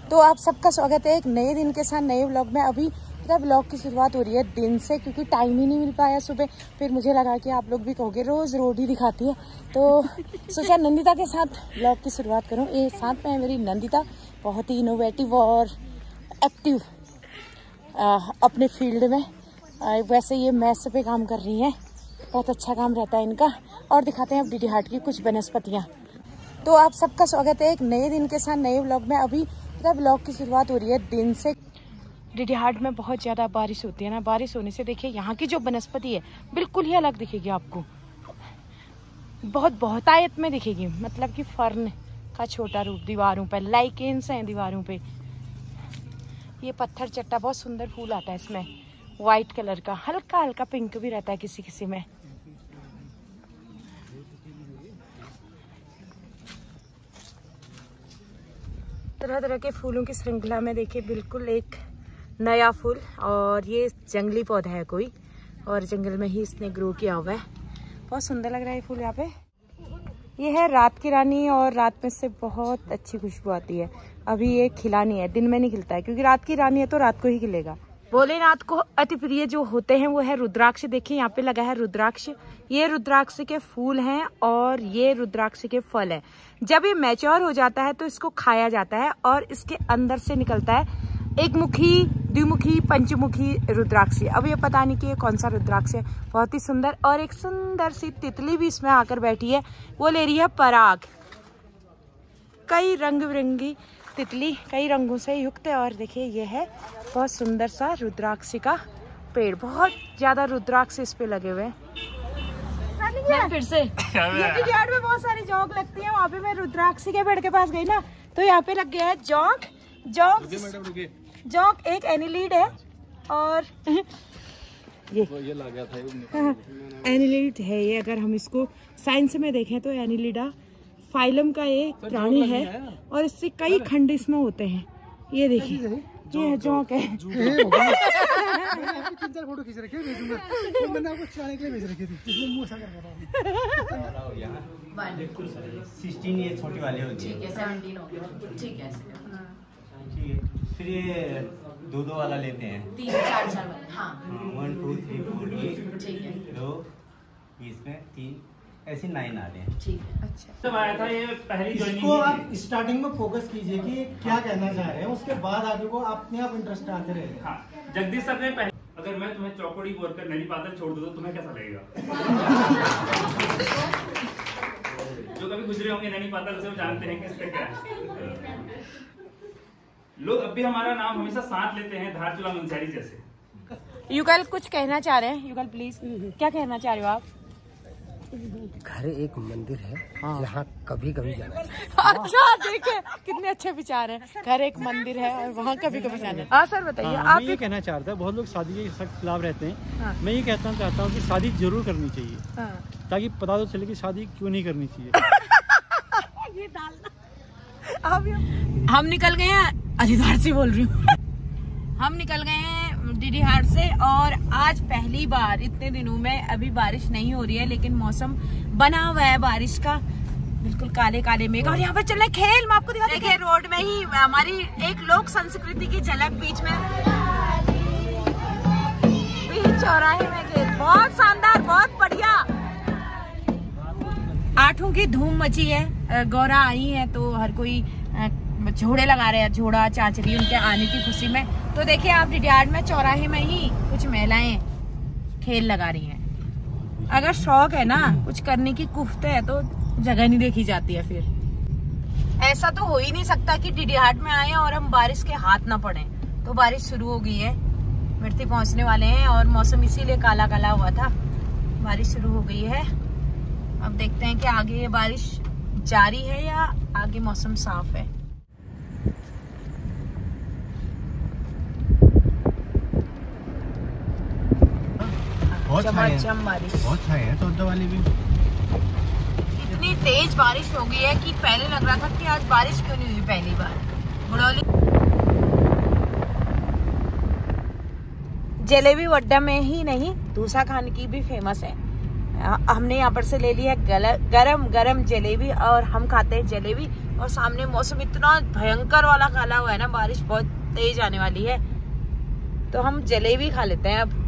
तो आप सबका स्वागत है एक नए दिन के साथ नए व्लॉग में। अभी व्लॉग की शुरुआत हो रही है दिन से, क्योंकि टाइम ही नहीं मिल पाया सुबह। फिर मुझे लगा कि आप लोग भी कहोगे रोज रोड ही दिखाती है, तो सोचा नंदिता के साथ व्लॉग की शुरुआत करूं। ये साथ में है मेरी नंदिता, बहुत ही इनोवेटिव और एक्टिव अपने फील्ड में। वैसे ये मैथ्स पे काम कर रही हैं, बहुत अच्छा काम रहता है इनका। और दिखाते हैं अब डीडी हार्ट की कुछ वनस्पतियाँ। तो आप सबका स्वागत है एक नए दिन के साथ नए व्लॉग में। अभी व्लॉग की शुरुआत हो रही है दिन से। डीडी हार्ट में बहुत ज़्यादा बारिश होती है ना, बारिश होने से देखिए यहाँ की जो वनस्पति है बिल्कुल ही अलग दिखेगी आपको, बहुत बहुतायत में दिखेगी। मतलब कि फर्न का छोटा रूप दीवारों पर, लाइकेन्स हैं दीवारों पे। ये पत्थर चट्टा, बहुत सुंदर फूल आता है इसमें, वाइट कलर का, हल्का हल्का पिंक भी रहता है किसी किसी में। तरह तरह के फूलों की श्रृंखला में देखिए बिल्कुल एक नया फूल। और ये जंगली पौधा है कोई, और जंगल में ही इसने ग्रो किया हुआ है। बहुत सुंदर लग रहा है ये फूल यहाँ पे। ये है रात की रानी, और रात में से बहुत अच्छी खुशबू आती है। अभी ये खिला नहीं है, दिन में नहीं खिलता है, क्योंकि रात की रानी है तो रात को ही खिलेगा। भोलेनाथ को अति प्रिय जो होते हैं वो है रुद्राक्ष। देखिए यहाँ पे लगा है रुद्राक्ष। ये रुद्राक्ष के फूल हैं और ये रुद्राक्ष के फल है। जब ये मैच्योर हो जाता है तो इसको खाया जाता है, और इसके अंदर से निकलता है एक मुखी, द्विमुखी, पंचमुखी रुद्राक्ष। अब ये पता नहीं कि ये कौन सा रुद्राक्ष है। बहुत ही सुंदर, और एक सुंदर सी तितली भी इसमें आकर बैठी है, वो ले रही है पराग। कई रंग बिरंगी तितली, कई रंगों से युक्त है। और देखिए ये है बहुत सुंदर सा रुद्राक्ष का पेड़, बहुत ज्यादा रुद्राक्ष इस पे लगे हुए हैं। फिर से ये यार्ड में बहुत सारी जौक लगती है, वहाँ पे मैं रुद्राक्ष के पेड़ के पास गई ना, तो यहाँ पे लग गया है जौक। जौक एक एनिलीड है, और ये लग गया था एनिलीड है ये। अगर हम इसको साइंस में देखें तो एनिलीडा फाइलम का एक प्राणी है, और इससे कई खंड इसमें होते हैं। ये देखिए ये है जौक है। फोटो खींच रखी है, मैंने आपको चलाने के लिए भेज रखी थी, इसमें मुंह ऐसा कर रहा हूं। 16 ये छोटी वाली होती है, ठीक है 17 हो गया, ठीक है। फिर ये दो वाला लेते हैं, 3 4 वाला। हाँ 1 2 3 4 ये ठीक है, 2 इसमें 3 ऐसे 9 आ रहे हैं। ठीक है। अच्छा जब आया था ये पहली इसको आप स्टार्टिंग में फोकस कीजिए कि क्या कहना चाह रहे हैं, उसके बाद आगे को अपने आप इंटरेस्ट आते रहेगा। हाँ, जगदीश सर ने पहले, अगर मैं तुम्हें चौकड़ी बोलकर नैनी पातल छोड़ दूं तो तुम्हें कैसा लगेगा? जो कभी गुजरे होंगे नैनी पातल से वो जानते हैं कि इसका क्या है। लोग अब भी हमारा नाम हमेशा साथ लेते हैं, धारचूला मुंशियारी जैसे। युगल कुछ कहना चाह रहे हैं। युगल प्लीज, क्या कहना चाह रहे हो आप? घर एक मंदिर है, हाँ। यहाँ कभी कभी जाना है। अच्छा देखिए कितने अच्छे विचार हैं। घर एक मंदिर है और वहाँ कभी कभी जाना है। हाँ सर बताइए। आप ये कहना चाह रहा था, बहुत लोग शादी के सख्त खिलाफ रहते हैं। हाँ। मैं ये कहना चाहता हूँ कि शादी जरूर करनी चाहिए। हाँ। ताकि पता तो चले कि शादी क्यों नहीं करनी चाहिए। ये हम निकल गए हैं, हरिद्वार से बोल रही हूँ। हम निकल गए हैं डीडी हार्ट से, और आज पहली बार इतने दिनों में, अभी बारिश नहीं हो रही है लेकिन मौसम बना हुआ है बारिश का, बिल्कुल काले काले मेघ। और यहाँ पर चल रहे खेल, मैं आपको दिखाती हूँ। रोड में ही हमारी एक लोक संस्कृति की झलक, बीच चौराहे में खेल, बहुत शानदार, बहुत बढ़िया। 8 की धूम मची है। गौरा आई है तो हर कोई झोड़े लगा रहे हैं, झोड़ा चाचरी उनके आने की खुशी में। तो देखिए आप डीडी हार्ट में चौराहे में ही कुछ महिलाएं खेल लगा रही हैं। अगर शौक है ना कुछ करने की, कुफ्त है, तो जगह नहीं देखी जाती है। फिर ऐसा तो हो ही नहीं सकता कि डीडी हार्ट में आए और हम बारिश के हाथ ना पड़े। तो बारिश शुरू हो गई है, मिर्ती पहुंचने वाले हैं, और मौसम इसीलिए काला काला हुआ था। बारिश शुरू हो गई है। अब देखते हैं कि आगे ये बारिश जारी है या आगे मौसम साफ है। चमाचम बारिश, बहुत छाए है, तो वाली भी इतनी तेज बारिश हो गई है कि पहले लग रहा था कि आज बारिश क्यों नहीं हुई पहली बार। बुड़ौली जलेबी वड्डा में ही नहीं, दूसरा खाने की भी फेमस है। हमने यहाँ पर से ले लिया गरम गरम जलेबी, और हम खाते हैं जलेबी और सामने मौसम इतना भयंकर वाला काला हुआ है ना, बारिश बहुत तेज आने वाली है। तो हम जलेबी खा लेते हैं अब।